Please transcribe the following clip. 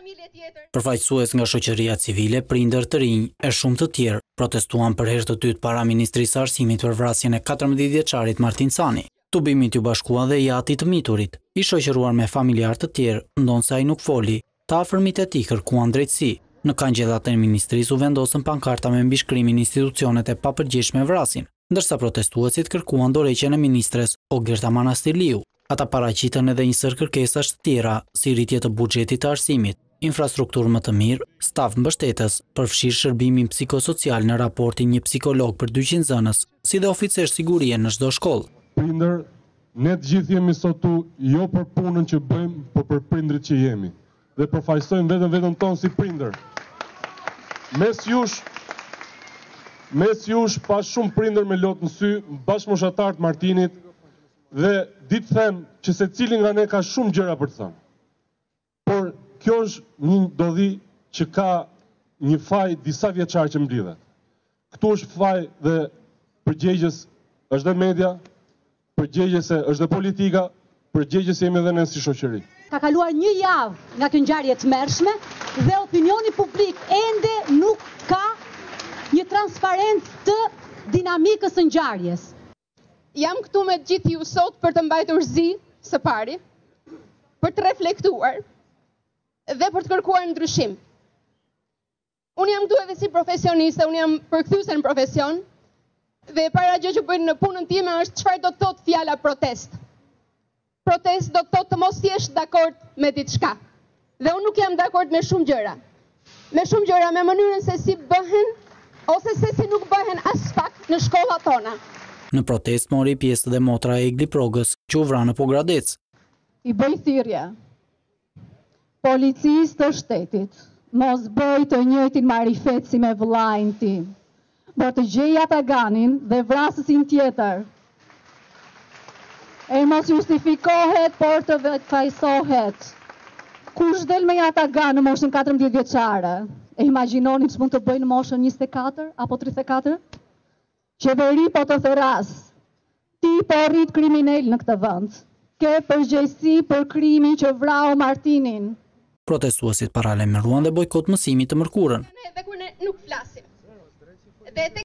Përfaqësues nga shoqëria civile, prindër të rinj e shumë të tjerë protestuan për herë të dytë para Ministrisë së Arsimit për vrasjen e 14-vjeçarit Martin Cani. Tubimit ju bashkua dhe jati të miturit, i shoqëruar me familjar të tjerë, ndonse ai nuk foli, të afërmit e tij kërkuan drejtësi. Në kancellarin e ministrisë u vendosën pankarta me mbishkrimin institucionet e papërgjegjshme vrasin, ndërsa protestuesit kërkuan dorëheqjen e ministres Ogerta Manastiliu. Ata paraqitën edhe një sër kërkesash të tjera, si rritje të buxhetit të arsimit, infrastrukturë më të mirë, staf mbështetës, përfshirë shërbimin psikosocial në raportin një psikolog për 200 zënës, si dhe oficer sigurie në çdo shkollë. Prindër, ne të gjithë jemi sot tu jo për punën që bëjmë, por për prindrit që jemi. Dhe përfaqësojmë vetëm tonë si prindër. Mes jush pa shumë prindër me lot në sy, bashkëmoshatar të Martinit, dhe ditë them që secili nga ne ka shumë gjëra për të thënë. Por kjo është një ndodhi që ka një faj disa vjeçar që mblidhet. Këtu është faj dhe përgjegjës është dhe media, përgjegjëse është dhe politika, përgjegjës jemi edhe ne si shoqëri. Ka kaluar një javë nga kjo ngjarje të tmerrshme dhe opinioni publik ende nuk ka një transparencë të dinamikës së ngjarjes. Jam këtu me gjithë ju sot për të mbajtur zi së pari, për të reflektuar dhe për të kërkuar ndryshim. Unë jam këtu edhe si profesioniste, unë jam përkthyese në profesion, dhe para gjë që bëjnë në punën time është çfarë do të thotë fjala protest. Protest do të thotë të mos jesh dakord me diçka. Dhe unë nuk jam dakord me shumë gjëra. Me shumë gjëra, me mënyrën se si bëhen ose se si nuk bëhen as pak në shkollat tona. Në protest mori pjesë dhe motra e Egli Progës, që u vra në Pogradec. I bëj thirrje policisë të shtetit, mos bëj të njëjtin marifet si me vëllain tim, por të gjej ataganin dhe vrasësin tjetër. E mos justifikohet, por të vetëfajsohet. Kush del me atagan në moshën 14 vjeçare? E imagjinoni që mund të bëjnë në moshën 24 apo 34? Qeveri po të therras. Ti po rrit kriminal në këtë vend. Ke përgjegjësi për krimin që vrau Martinin. Protestuesit paralajmëruan dhe bojkot mësimit të mërkurën. Edhe kur ne nuk flasim.